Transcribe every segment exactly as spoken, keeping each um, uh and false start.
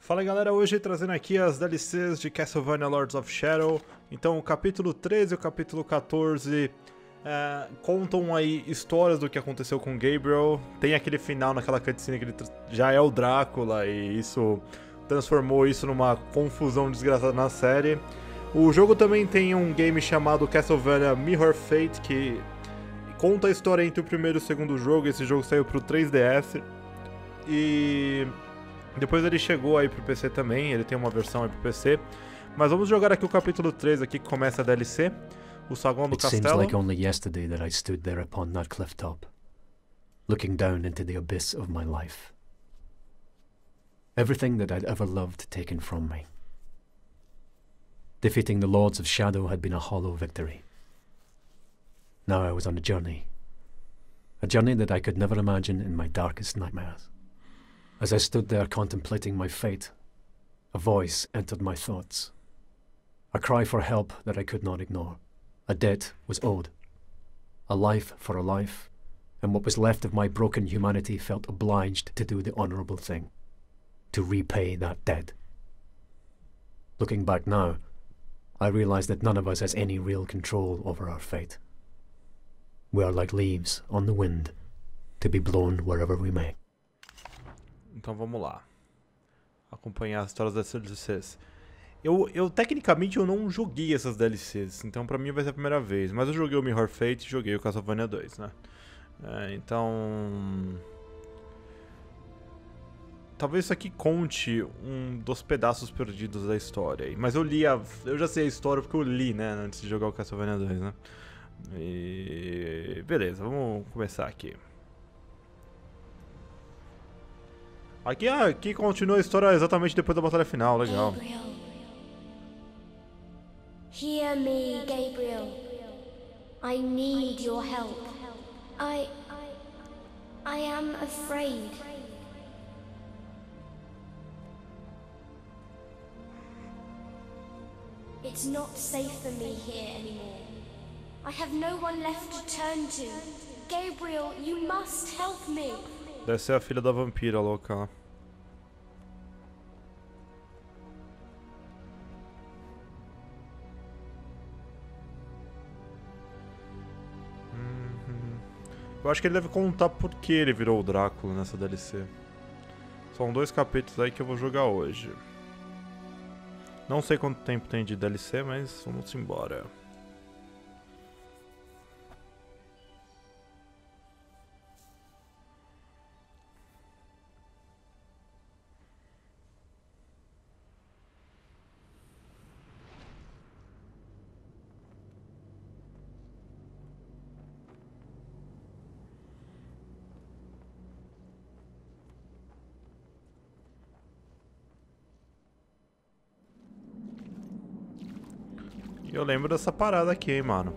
Fala galera, hoje trazendo aqui as D L Cs de Castlevania Lords of Shadow. Então o capítulo treze e o capítulo quatorze é, contam aí histórias do que aconteceu com Gabriel. Tem aquele final naquela cutscene que ele já é o Drácula e isso transformou isso numa confusão desgraçada na série. O jogo também tem um game chamado Castlevania Mirror Fate, que conta a história entre o primeiro e o segundo jogo. Esse jogo saiu pro três D S e depois ele chegou aí pro P C também, ele tem uma versão aí pro P C. Mas vamos jogar aqui o capítulo três aqui, que começa a D L C, o saguão do It seems castelo. like only yesterday that I stood there upon that cliff top, looking down into the abyss of my life. Everything that I'd ever loved taken from me. Defeating the Lords of Shadow had been a hollow victory. Now I was on a journey. A journey that I could never imagine in my darkest nightmares. As I stood there contemplating my fate, a voice entered my thoughts. A cry for help that I could not ignore. A debt was owed. A life for a life, and what was left of my broken humanity felt obliged to do the honourable thing. To repay that debt. Looking back now, I realize that none of us has any real control over our fate. We are like leaves on the wind, to be blown wherever we may. Então vamos lá. Acompanhar as histórias das D L Cs. Eu, eu, tecnicamente, eu não joguei essas D L Cs, então pra mim vai ser a primeira vez. Mas eu joguei o Mirror Fate e joguei o Castlevania dois, né? É, então... Talvez isso aqui conte um dos pedaços perdidos da história. Mas eu li a... Eu já sei a história porque eu li, né? Antes de jogar o Castlevania dois, né? E... Beleza, vamos começar aqui. Aqui, aqui continua a história exatamente depois da batalha final, legal. Gabriel. Hear me, Gabriel. I need your help. I... I am afraid. It's not safe for me here anymore. I have no one left to turn to. Gabriel, you must help me. Deve ser a filha da vampira louca lá. Uhum. Eu acho que ele deve contar por que ele virou o Drácula nessa D L C. São dois capítulos aí que eu vou jogar hoje. Não sei quanto tempo tem de D L C, mas vamos embora. Eu lembro dessa parada aqui, hein, mano.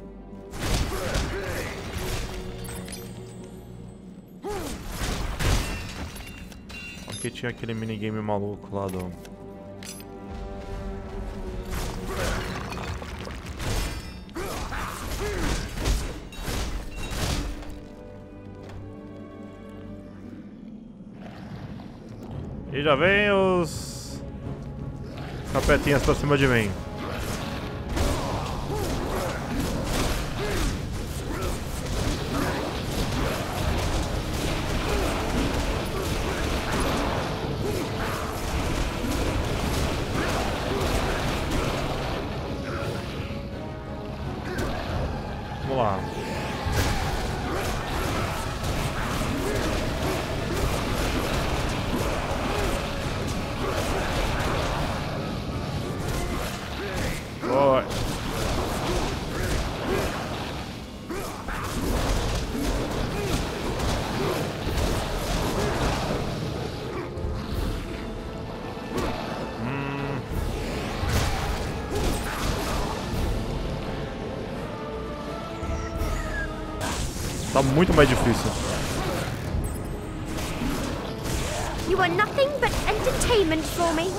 Aqui tinha aquele minigame maluco lá do... E já vem os... capetinhas pra cima de mim. Vamos lá. Oi. Hum. Tá muito mais difícil. You are nothing but entertainment for me.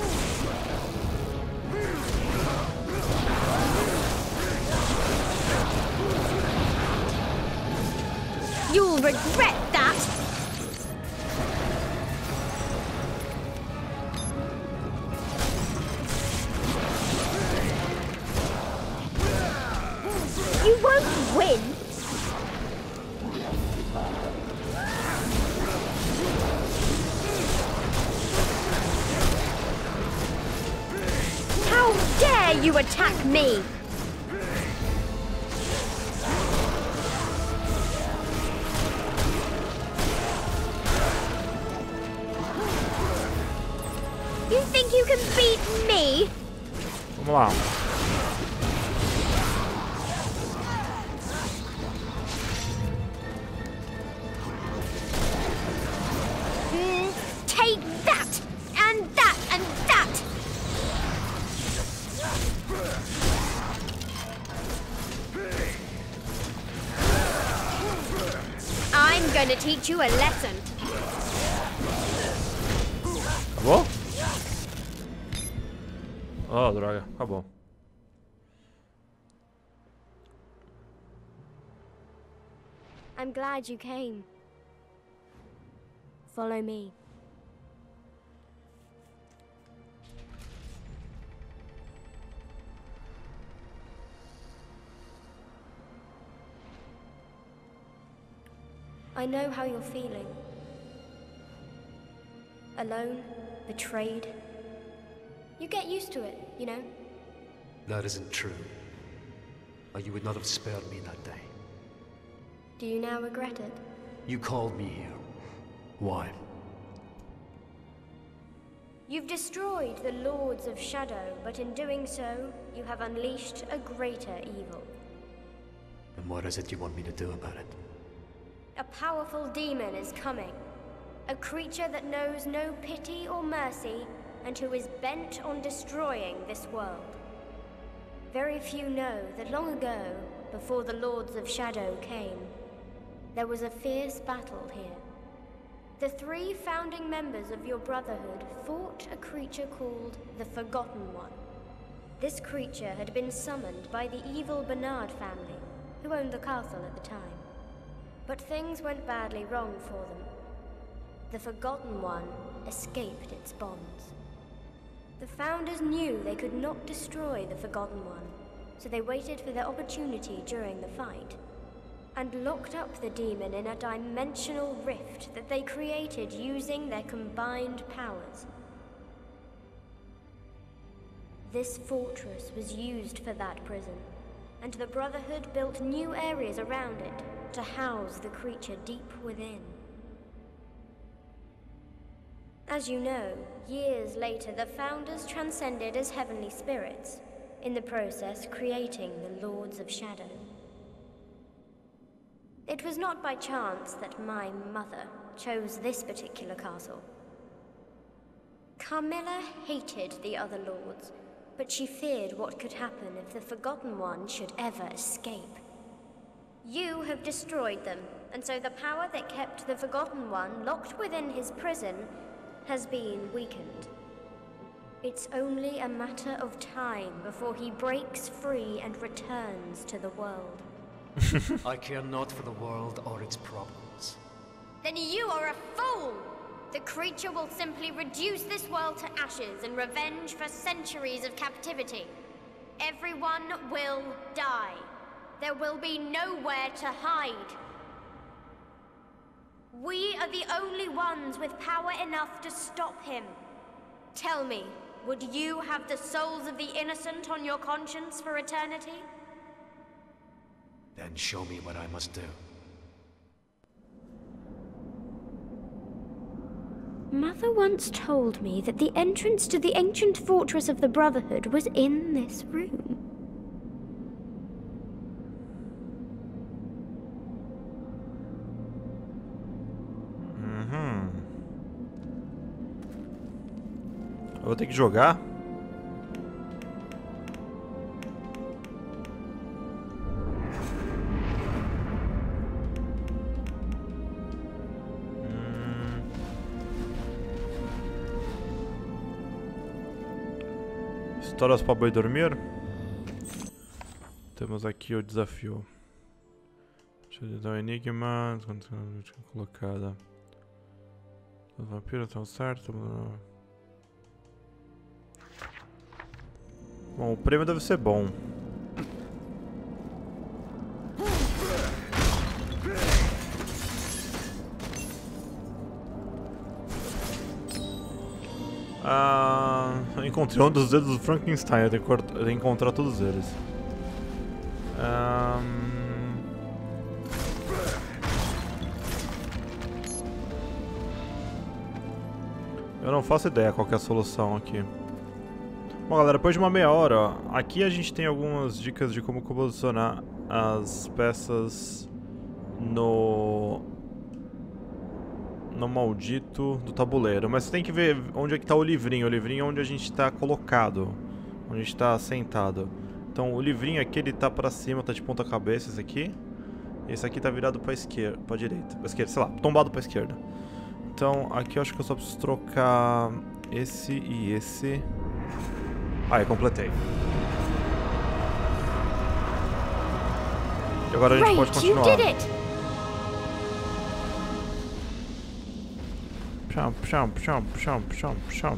You'll regret that. win? How dare you attack me? You think you can beat me? Vamos lá. Mm, take that! And that! And that! I'm gonna teach you a lesson. Acabou? Oh, droga. Acabou. I'm glad you came. Follow me. I know how you're feeling. Alone, betrayed. You get used to it, you know? That isn't true. Or you would not have spared me that day. Do you now regret it? You called me here. Why? You've destroyed the Lords of Shadow, but in doing so, you have unleashed a greater evil. And what is it you want me to do about it? A powerful demon is coming. A creature that knows no pity or mercy, and who is bent on destroying this world. Very few know that long ago, before the Lords of Shadow came, there was a fierce battle here. The three founding members of your Brotherhood fought a creature called the Forgotten One. This creature had been summoned by the evil Bernard family, who owned the castle at the time. But things went badly wrong for them. The Forgotten One escaped its bonds. The Founders knew they could not destroy the Forgotten One, so they waited for their opportunity during the fight, and locked up the demon in a dimensional rift that they created using their combined powers. This fortress was used for that prison, and the Brotherhood built new areas around it to house the creature deep within. As you know, years later the Founders transcended as heavenly spirits, in the process creating the Lords of Shadow. It was not by chance that my mother chose this particular castle. Carmilla hated the other lords, but she feared what could happen if the Forgotten One should ever escape. You have destroyed them, and so the power that kept the Forgotten One locked within his prison has been weakened. It's only a matter of time before he breaks free and returns to the world. I care not for the world or its problems. Then you are a fool! The creature will simply reduce this world to ashes in revenge for centuries of captivity. Everyone will die. There will be nowhere to hide. We are the only ones with power enough to stop him. Tell me, would you have the souls of the innocent on your conscience for eternity? Then show me what I must do. Mother once told me that the entrance to the ancient fortress of the Brotherhood was in this room. Uhum. Eu vou ter que jogar. Histórias para boi dormir. Temos aqui o desafio. Deixa eu dar o enigma. Colocada. Os vampiros estão certos. Bom, o prêmio deve ser bom. Ah, eu encontrei um dos dedos do Frankenstein, eu tenho que, eu tenho que encontrar todos eles. Ah, eu não faço ideia qual que é a solução aqui. Bom, galera, depois de uma meia hora, ó, aqui a gente tem algumas dicas de como posicionar as peças no no maldito do tabuleiro. Mas você tem que ver onde é que tá o livrinho. O livrinho é onde a gente tá colocado, onde a gente tá sentado. Então o livrinho aqui, ele tá pra cima, tá de ponta cabeça, esse aqui. Esse aqui tá virado pra esquerda, pra direita, pra esquerda, sei lá, tombado pra esquerda. Então aqui eu acho que eu só preciso trocar esse e esse. Ah, eu completei. E agora a gente pode continuar. Cham, cham, cham, cham, cham, cham.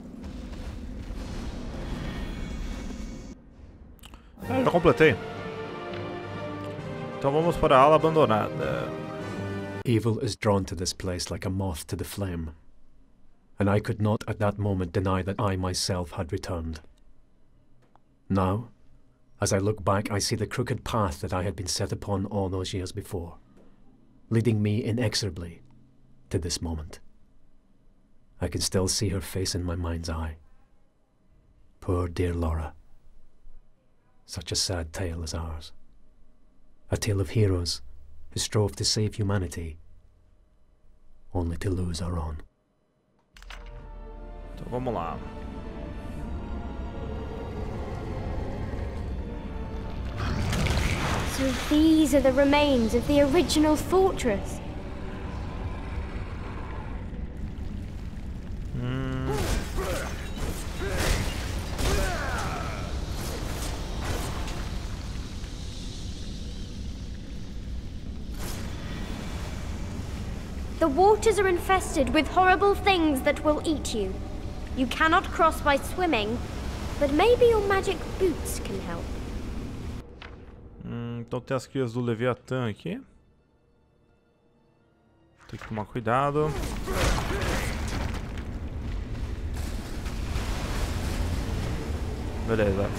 É, já completei. Então vamos para a ala abandonada. Evil is drawn to this place like a moth to the flame, and I could not at that moment deny that I myself had returned. Now, as I look back, I see the crooked path that I had been set upon all those years before, leading me inexorably to this moment. I can still see her face in my mind's eye. Poor dear Laura. Such a sad tale as ours. A tale of heroes who strove to save humanity, only to lose our own. Então vamos lá. So these are the remains of the original fortress. Hmm. The waters are infested with horrible things that will eat you. You cannot cross by swimming, but maybe your magic boots can help. Hum, então tem as crias do Leviatã aqui. Tem que tomar cuidado. Beleza.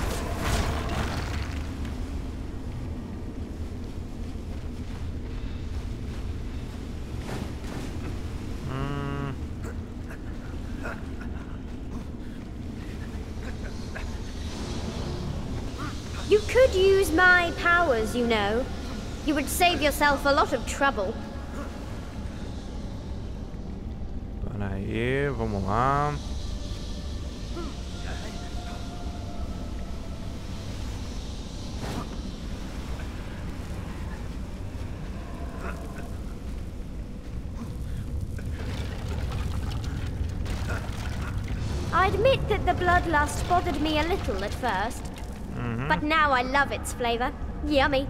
Hum. You could use my powers, you know. You would save yourself a lot of trouble. Pera aí, vamos lá. I admit that the bloodlust bothered me a little at first. Uhum. But now I love its flavor. Yummy.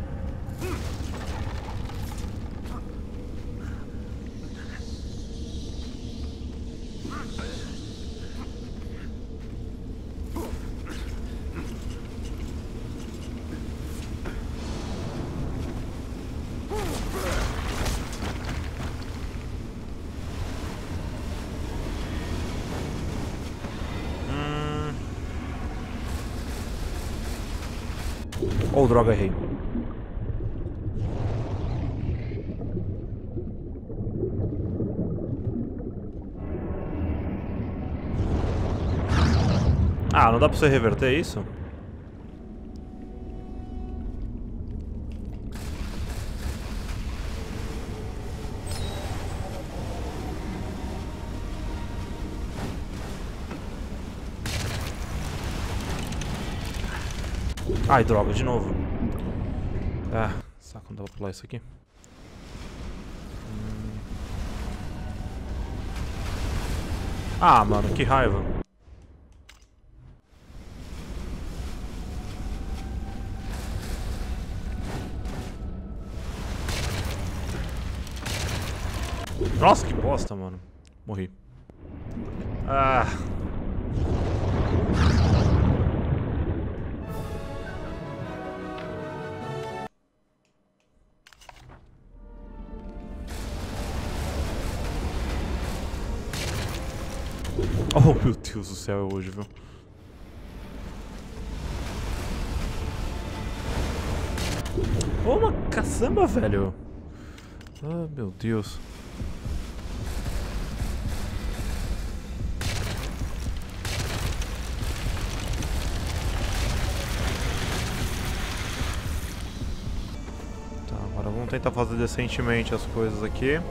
Oh, droga, errei. Ah, não dá pra você reverter isso? Ai, droga, de novo. Ah, saco, não dá pra pular isso aqui. Hum. Ah, mano, que raiva. Nossa, que bosta, mano. Morri. Ah. Oh, meu Deus do céu, é hoje, viu? Oh, uma caçamba, velho. Ah, meu Deus. Tá, agora vamos tentar fazer decentemente as coisas aqui.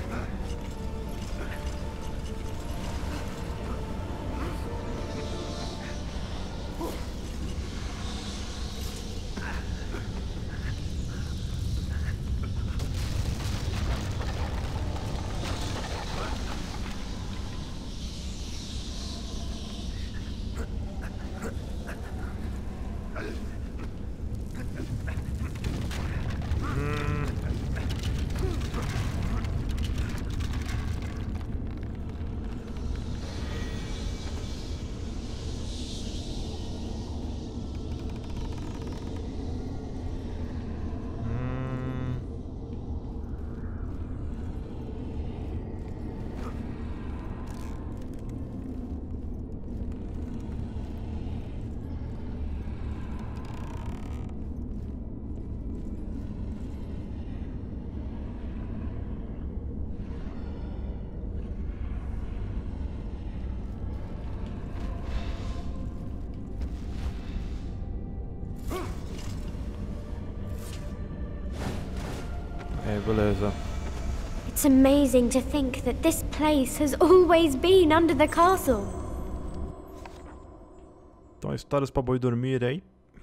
É, beleza. It's amazing to think that this place has always been under the castle. Então, histórias pra boi dormir aí.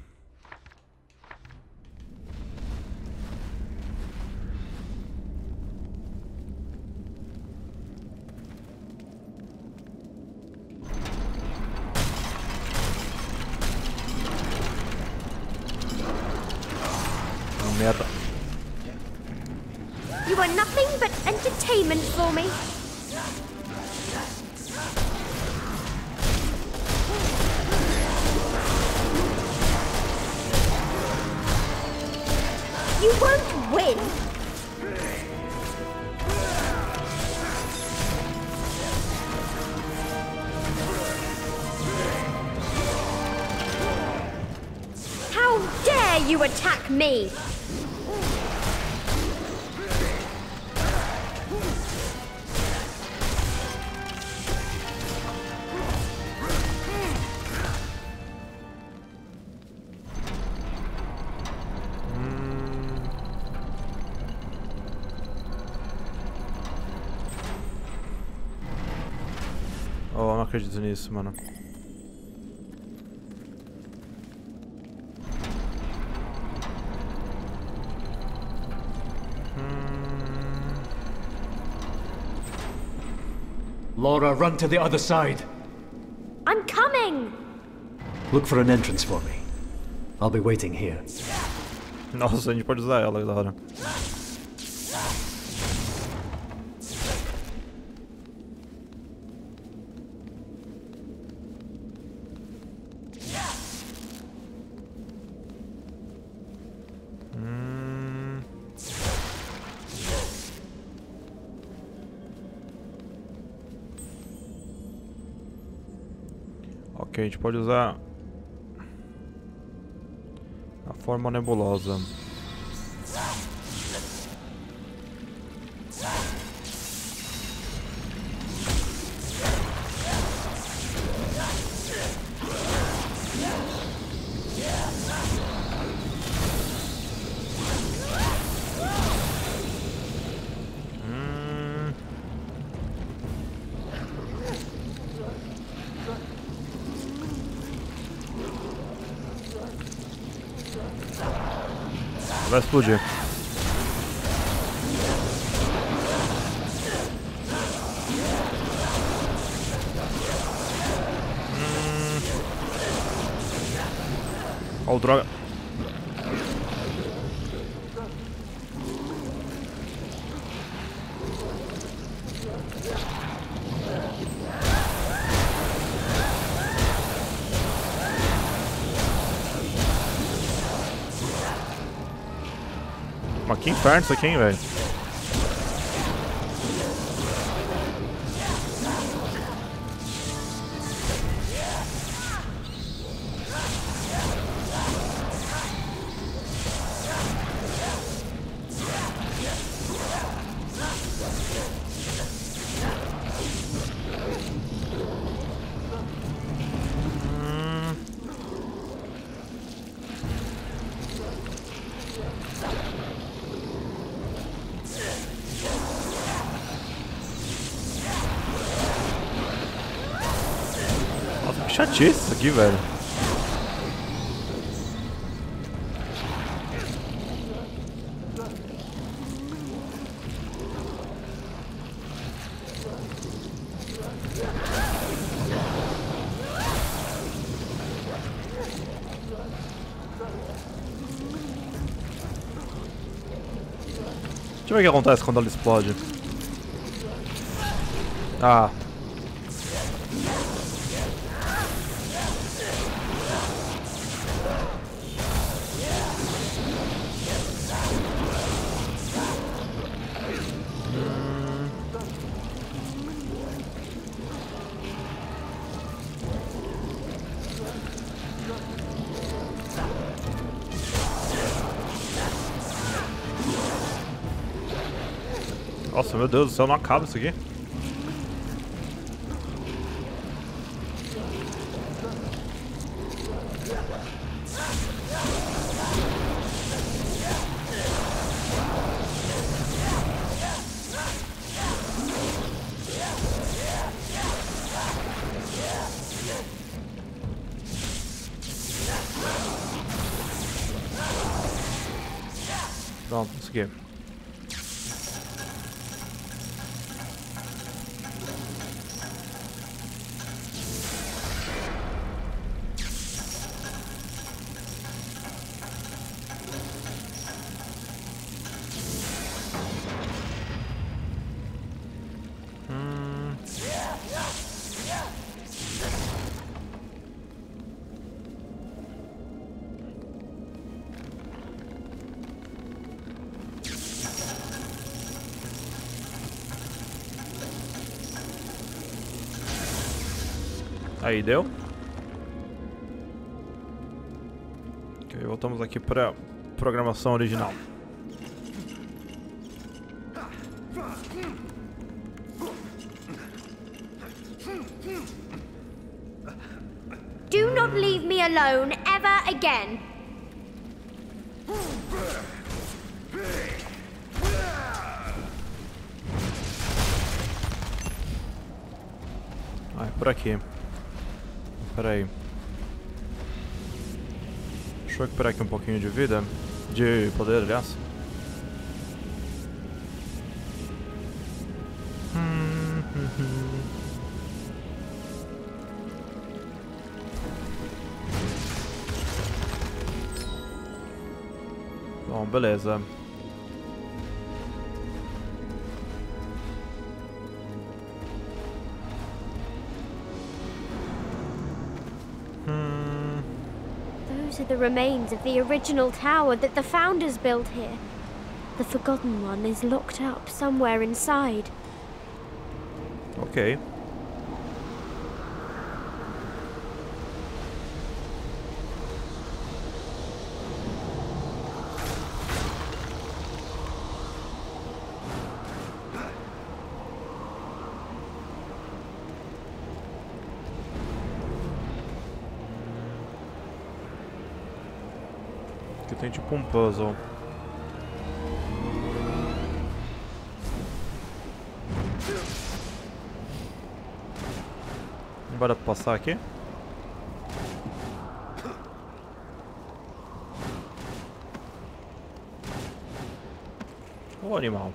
Merda. You are nothing but entertainment for me. You won't win. How dare you attack me? Oh, eu não acredito nisso, mano. Laura, run to the other side. I'm coming. Look for an entrance for me. I'll be waiting here. Nossa, a gente pode usar ela agora. Ok, a gente pode usar a forma nebulosa. Vai explodir. Hum. Oh, droga. Mas que inferno isso aqui, hein, velho? chatice isso aqui, velho. Deixa eu ver o que acontece quando ela explode. Ah. Nossa, meu Deus do céu, não acaba isso aqui. Pronto, consegui. Aí, deu? Ok, voltamos aqui para programação original. Do not leave me alone ever again. Ah, é por aqui. Pera aí. Deixa eu recuperar aqui um pouquinho de vida. De poder, aliás. Bom, beleza. Those are the remains of the original tower that the Founders built here. The Forgotten One is locked up somewhere inside. Ok. Aqui tem tipo um puzzle. Não vai dar pra passar aqui? Ô animal.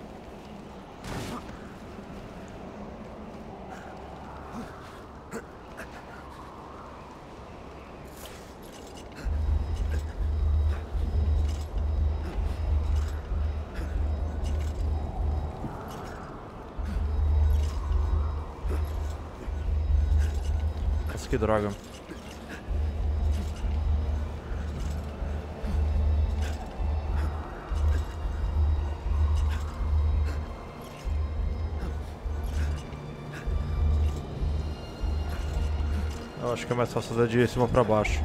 Nossa, que droga. Eu acho que é mais fácil fazer de cima pra baixo.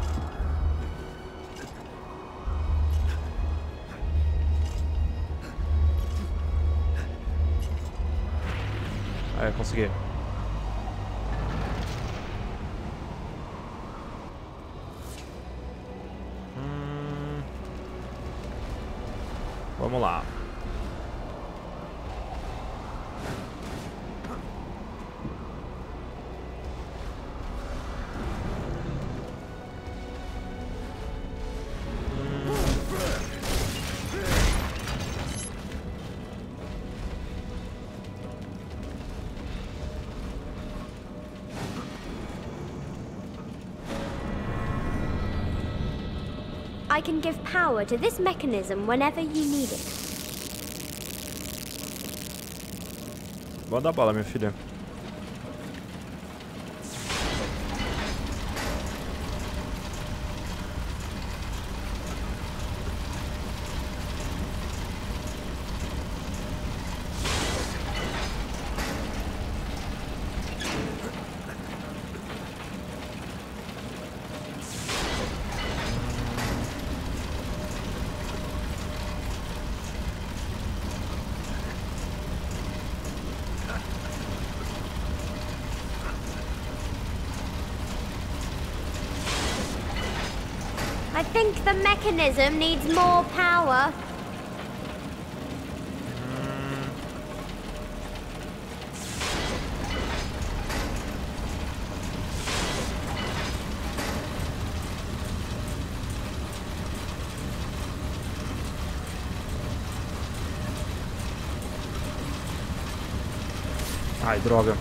Aí, consegui. Hum... Vamos lá. I can give power to this mechanism whenever you need it. Manda bala, minha filha. I think the mechanism needs more power. Ai, droga.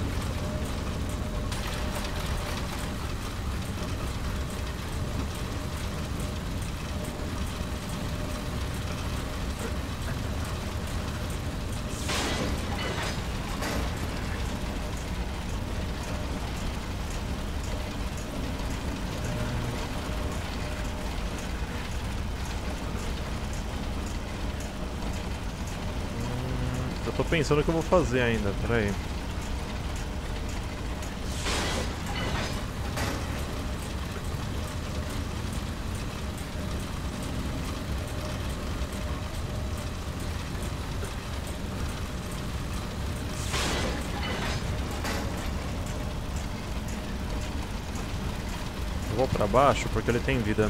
Eu tô pensando o que eu vou fazer ainda, peraí. Eu vou pra baixo porque ele tem vida.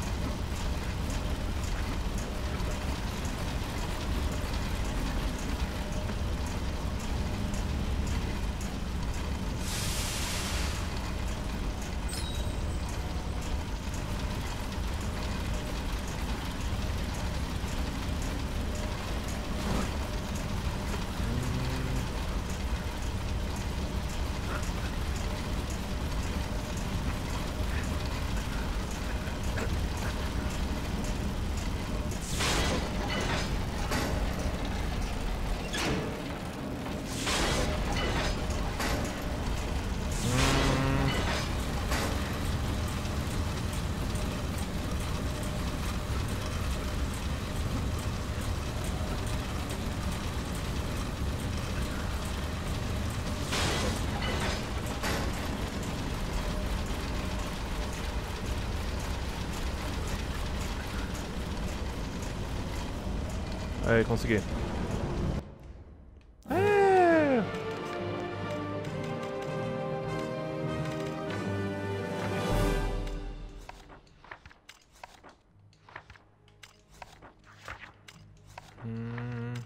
Aí, consegui. É. Hum.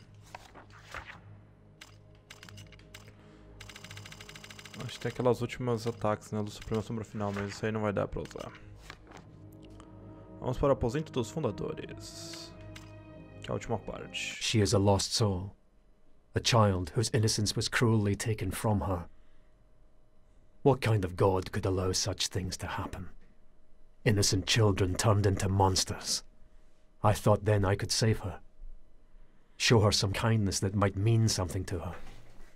Acho que tem aquelas últimas ataques, né, do Supremo Sombra Final, mas isso aí não vai dar pra usar. Vamos para o aposento dos fundadores. Que é a última parte. She is a lost soul, a child whose innocence was cruelly taken from her. What kind of god could allow such things to happen? Innocent children turned into monsters. I thought then I could save her. Show her some kindness that might mean something to her.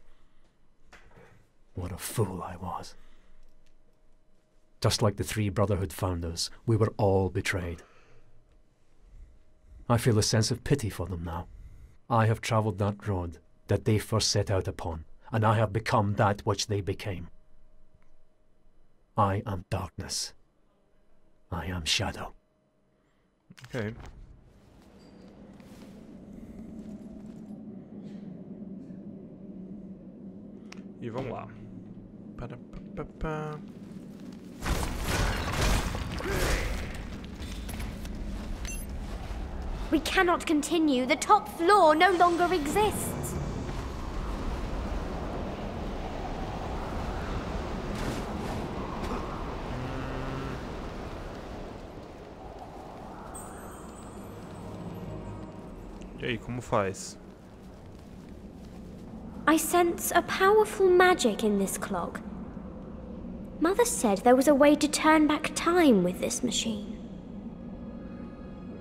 What a fool I was. Just like the three Brotherhood founders, we were all betrayed. I feel a sense of pity for them now. I have travelled that road that they first set out upon, and I have become that which they became. I am darkness. I am shadow. Ok. E vamos lá. Para, pa, pa, pa. We cannot continue. The top floor no longer exists. E aí, como faz? I sense a powerful magic in this clock. Mother said there was a way to turn back time with this machine.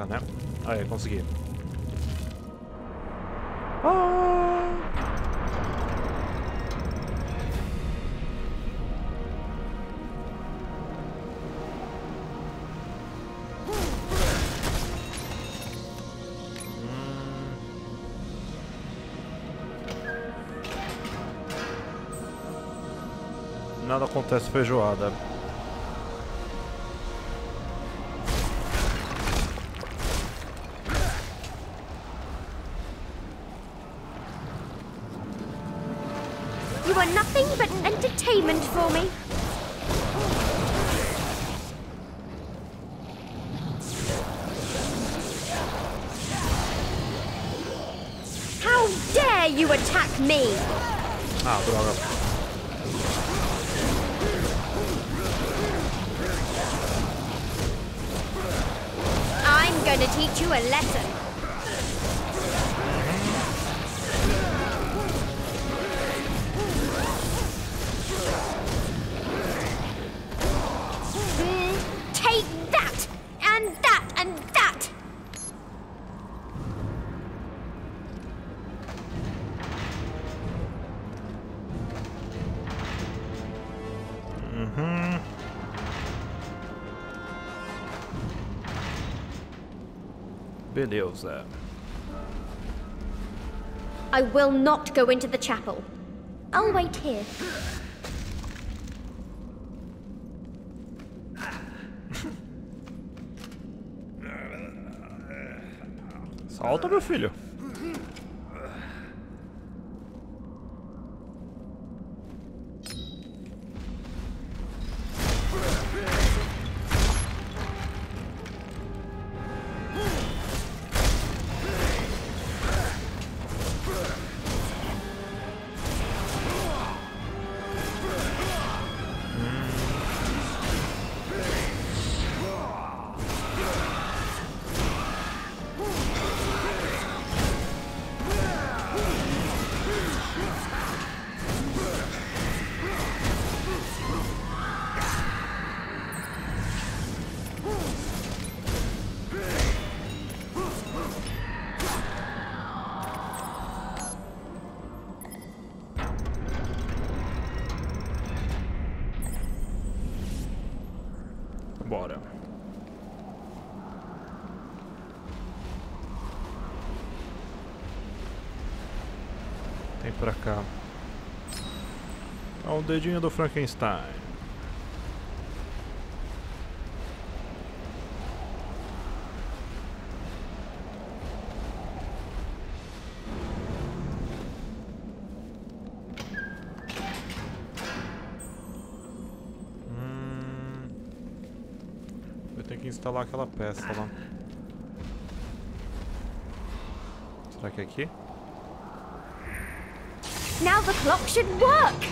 cá, né? Aí, consegui. Ah! Nada acontece feijoada. You are nothing but entertainment for me. How dare you attack me? Ah, droga. I'm going to teach you a lesson. Mm, take that, and that, and that. Uhum. Beleza. I will not go into the chapel. I'll wait here. Solta, meu filho. Bora. Tem pra cá. Olha o dedinho do Frankenstein. Tem que instalar aquela peça lá. Será que é aqui? Now the clock should work.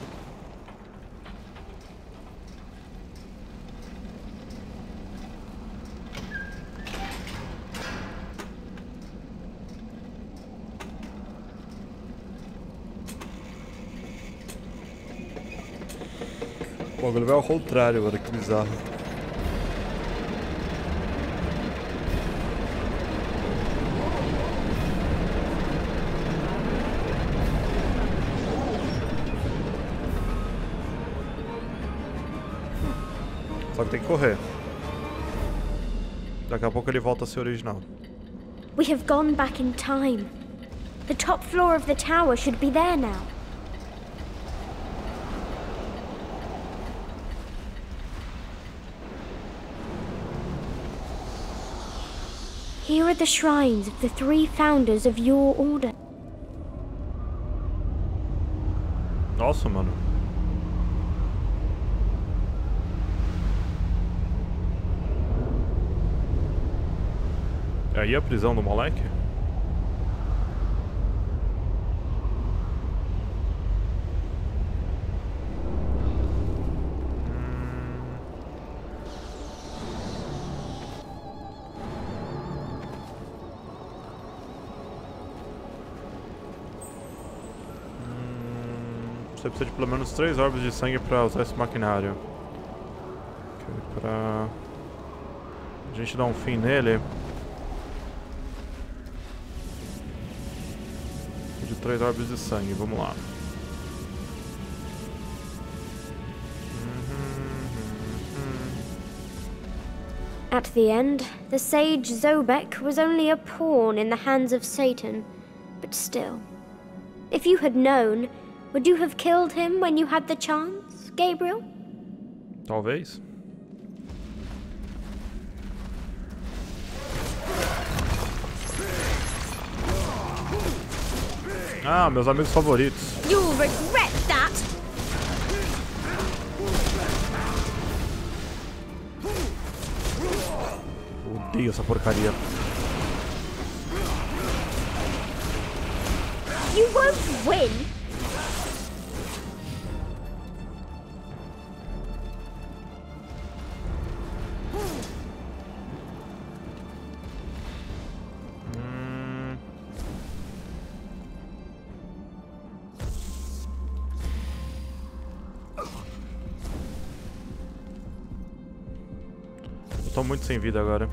O bagulho vai ao contrário agora, que bizarro. Só que tem que correr. Daqui a pouco ele volta a ser original. We have gone back in time. The top floor of the tower should be there now. Here are the shrines of the three founders of your order. Nossa, mano. É aí a prisão do moleque? Você precisa de pelo menos três orbes de sangue pra usar esse maquinário. Okay, pra a gente dar um fim nele, de três orbes de sangue. Vamos lá. At the end, the sage Zobek was only a pawn in the hands of Satan. But still, if you had known, would you have killed him when you had the chance, Gabriel? Talvez. Ah, meus amigos favoritos. You'll regret that! Odeio essa porcaria. You won't win! Hum... Eu tô muito sem vida agora.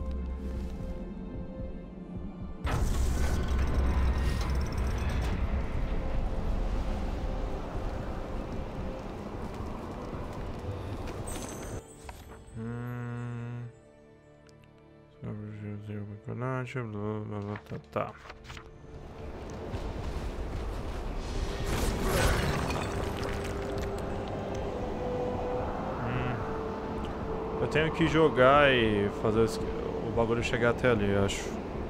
Tá, tá. Hum. Eu tenho que jogar e fazer o bagulho chegar até ali, acho.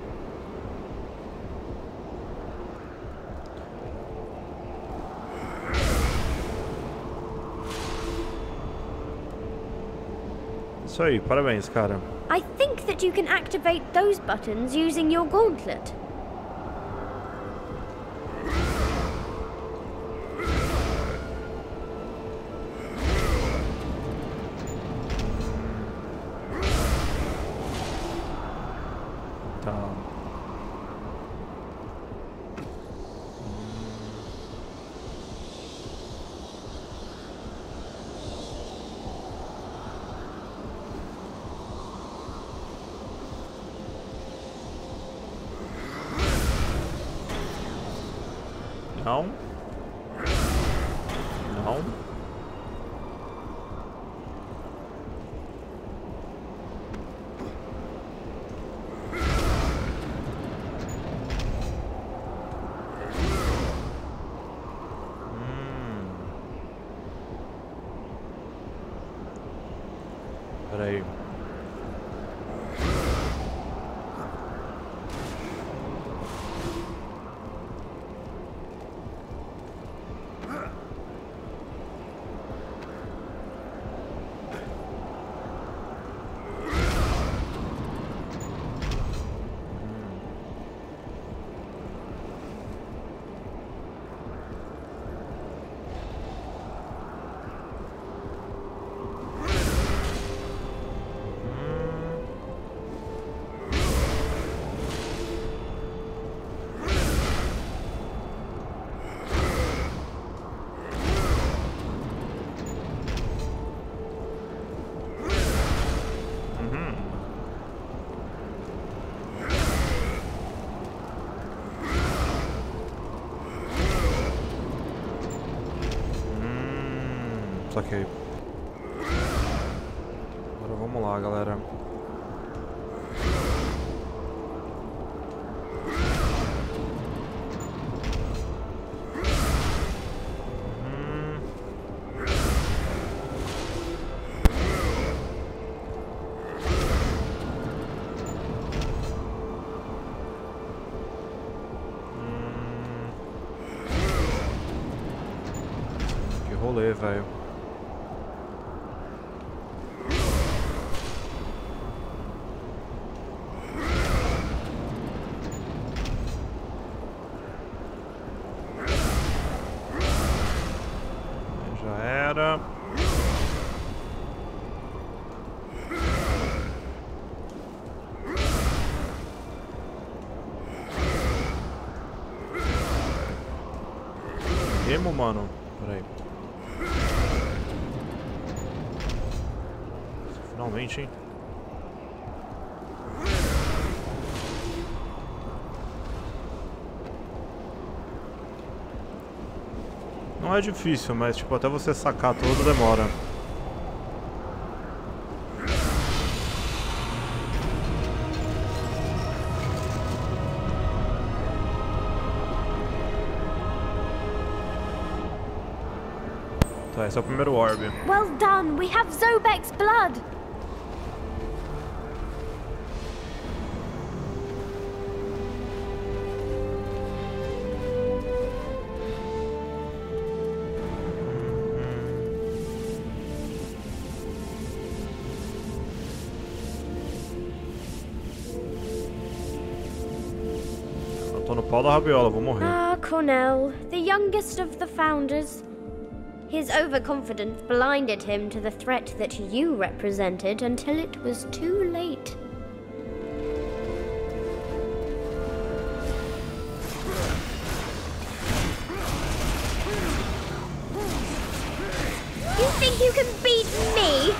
Isso aí, parabéns, cara. I think that you can activate those buttons using your gauntlet. Tá. Não. Não. Hum. Peraí. Saquei. Agora vamos lá, galera. Hum. Hum. Que rolê, velho. Emo, mano. Peraí. Finalmente, hein? Não é difícil, mas tipo, até você sacar tudo demora. Tá, esse é o primeiro orb. Well done! We have Zobek's blood! Eu tô no pau da rabiola, vou morrer. Ah, Cornell, the youngest of the founders. His overconfidence blinded him to the threat that you represented until it was too late. You think you can beat me?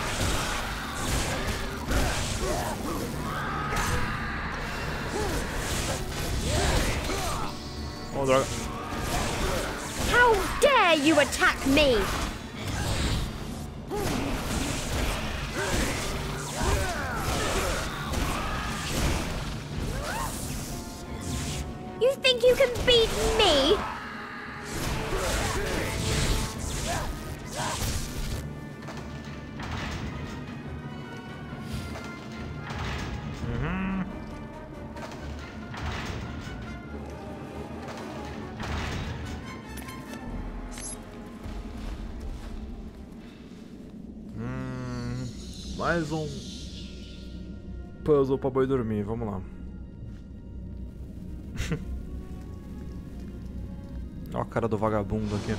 Oh, droga. How dare you attack me? You think you can beat me? Uhum. Hum, mais um puzzle pra boi dormir, vamos lá. Olha a cara do vagabundo aqui.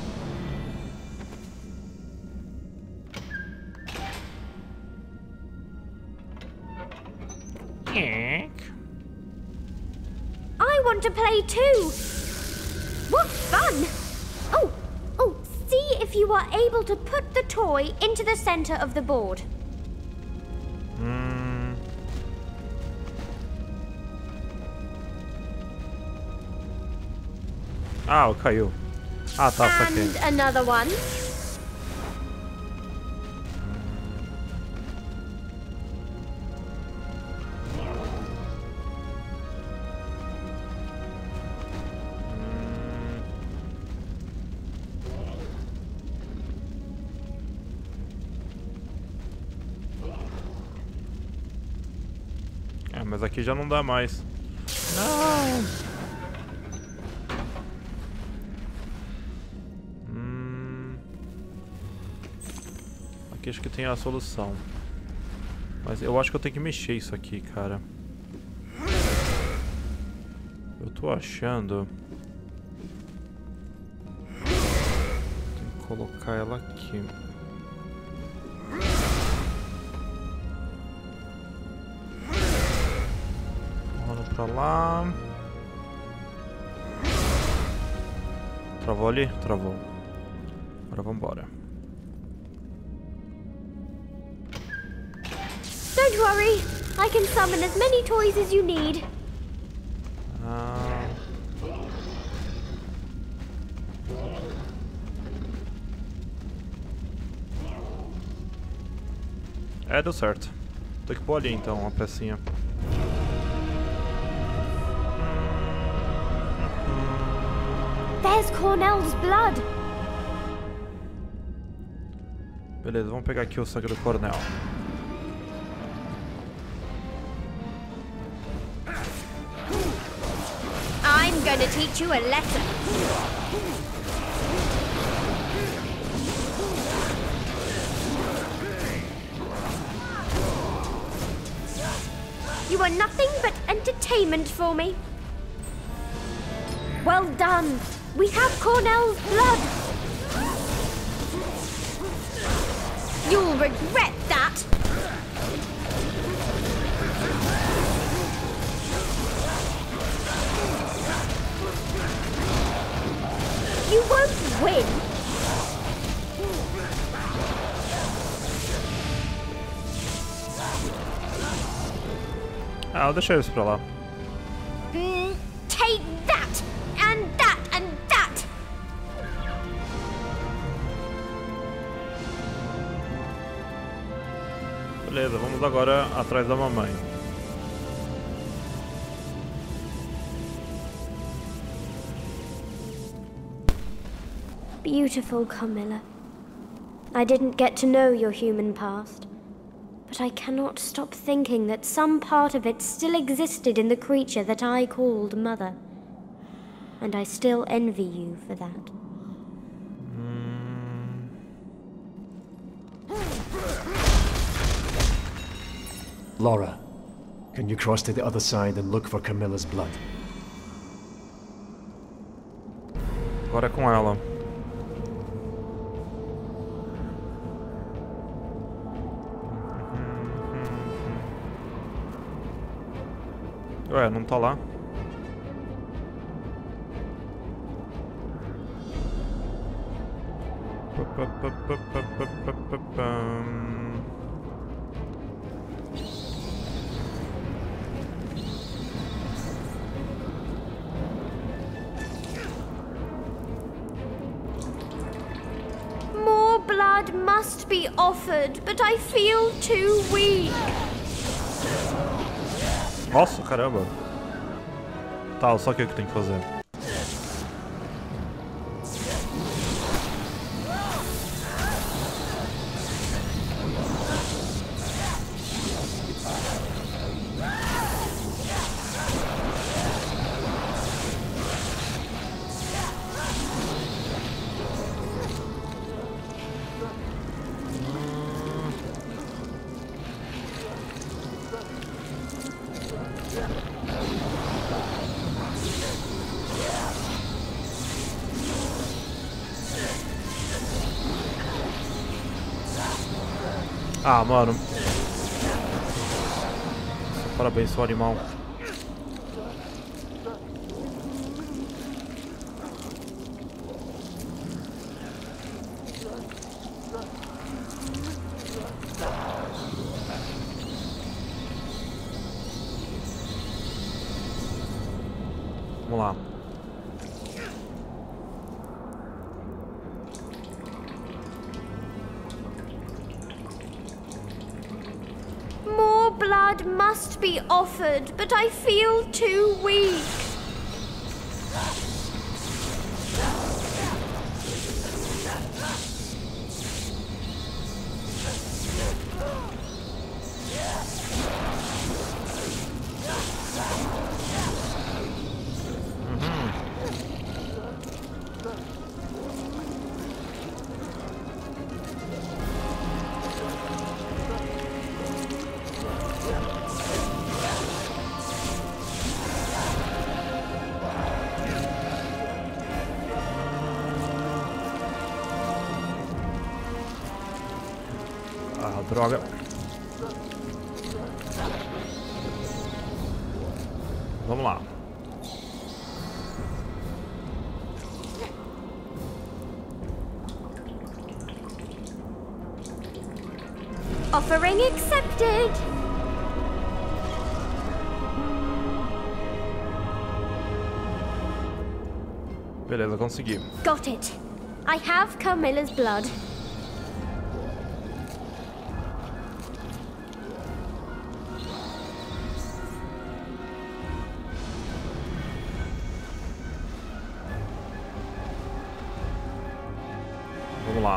I want to play too. What fun! Oh, oh, see if you are able to put the toy into the center of the board. Hum. Ah, caiu. Ah, tá, saquei. And another one. É, mas aqui já não dá mais. Não! Hum... Aqui acho que tem a solução. Mas eu acho que eu tenho que mexer isso aqui, cara. Eu tô achando... Tem que colocar ela aqui. Pra lá. Travou ali? Travou. Agora vambora. Don't worry. I can summon as many toys as you need. Ah. É, deu certo. Tem que pôr ali então uma pecinha. There's Cornell's blood. Beleza, vamos pegar aqui o sangue do Cornell. I'm gonna teach you a lesson. You are nothing but entertainment for me. Well done. We have Cornell's blood. You'll regret that. You won't win. Ah, deixa isso pra lá. Mm, take that, and that, and that. Beleza, vamos agora atrás da mamãe. Beautiful Carmilla. I didn't get to know your human past, but I cannot stop thinking that some part of it still existed in the creature that I called Mother. And I still envy you for that. Hum... Laura, can you cross to the other side and look for Carmilla's blood? Agora é com ela. Ué, não tá lá? More blood must be offered, but I feel too weak. Nossa, caramba. Tá, só o que eu tenho que fazer. Ah, mano. Parabéns, seu animal. Vamos lá. Blood must be offered, but I feel too weak. Ah, droga. Vamos lá. Offering accepted. Beleza, consegui. Got it. I have Carmilla's blood. Vamos lá.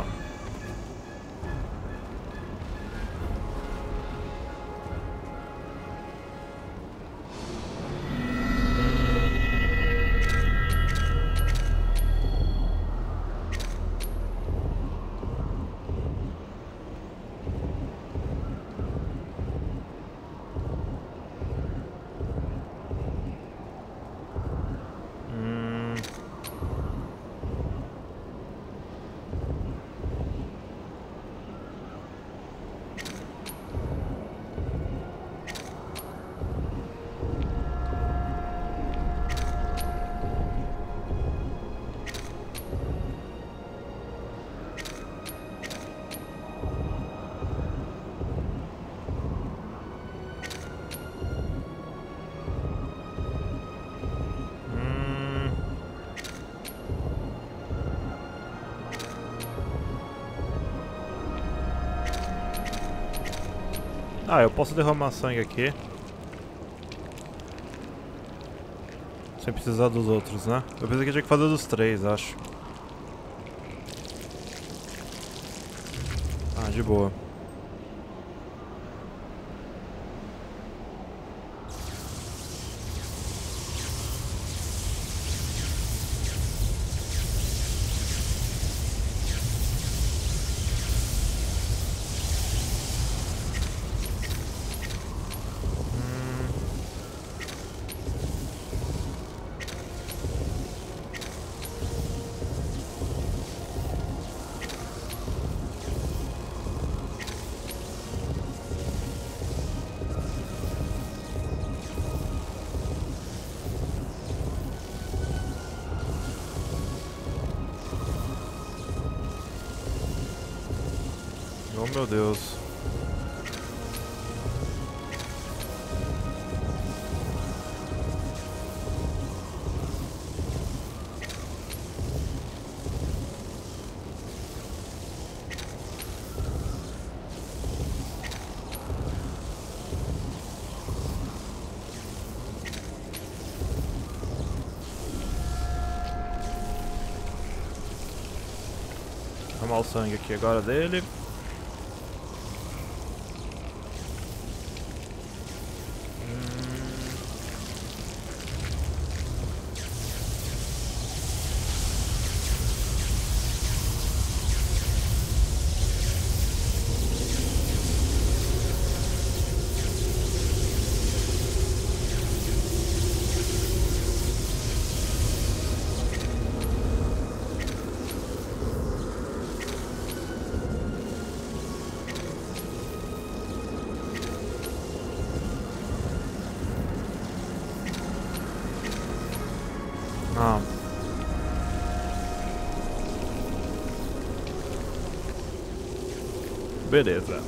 Ah, eu posso derramar sangue aqui. Sem precisar dos outros, né? Eu pensei que tinha que fazer dos três, acho. Ah, de boa. Oh meu Deus. Vou tomar o sangue aqui agora dele. Ah. Beleza.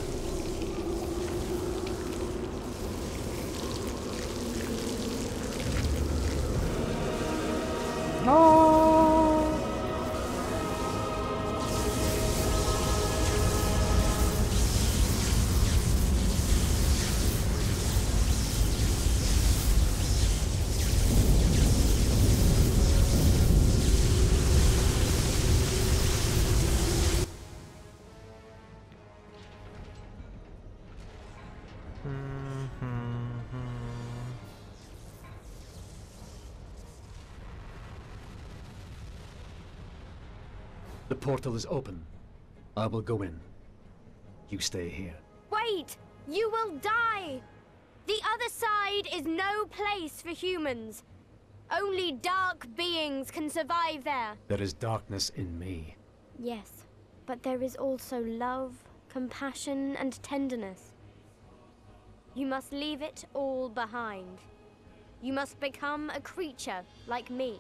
The portal is open. I will go in. You stay here. Wait! You will die! The other side is no place for humans. Only dark beings can survive there. There is darkness in me. Yes, but there is also love, compassion, and tenderness. You must leave it all behind. You must become a creature like me.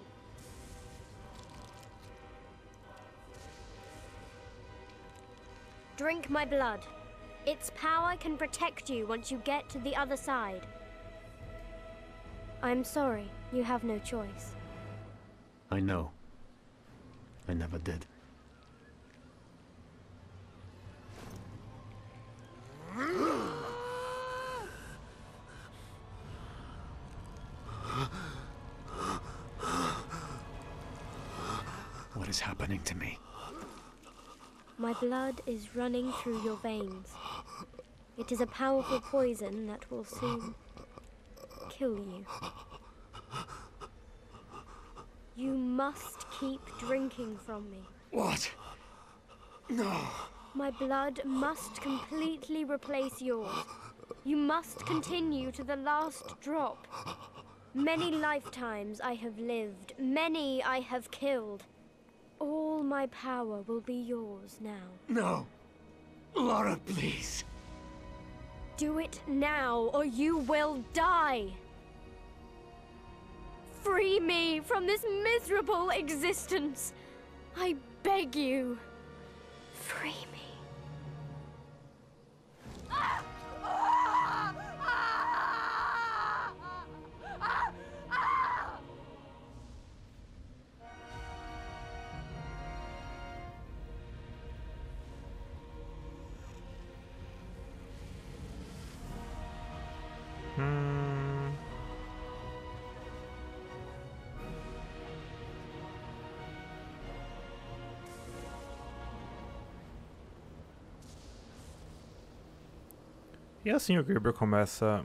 Drink my blood. Its power can protect you once you get to the other side. I'm sorry, you have no choice. I know. I never did. What is happening to me? My blood is running through your veins. It is a powerful poison that will soon kill you. You must keep drinking from me. What? No. My blood must completely replace yours. You must continue to the last drop. Many lifetimes I have lived, many I have killed. All my power will be yours now. No. Lara, please. Do it now, or you will die. Free me from this miserable existence. I beg you. Free me. E assim o Gabriel começa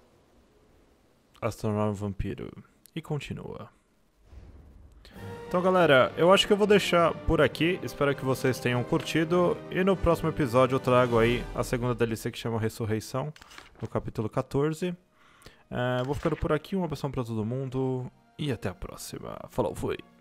a se tornar um vampiro. E continua. Então galera, eu acho que eu vou deixar por aqui, espero que vocês tenham curtido, e no próximo episódio eu trago aí a segunda D L C que chama Ressurreição, no capítulo quatorze. É, vou ficando por aqui, um abração pra todo mundo, e até a próxima. Falou, fui!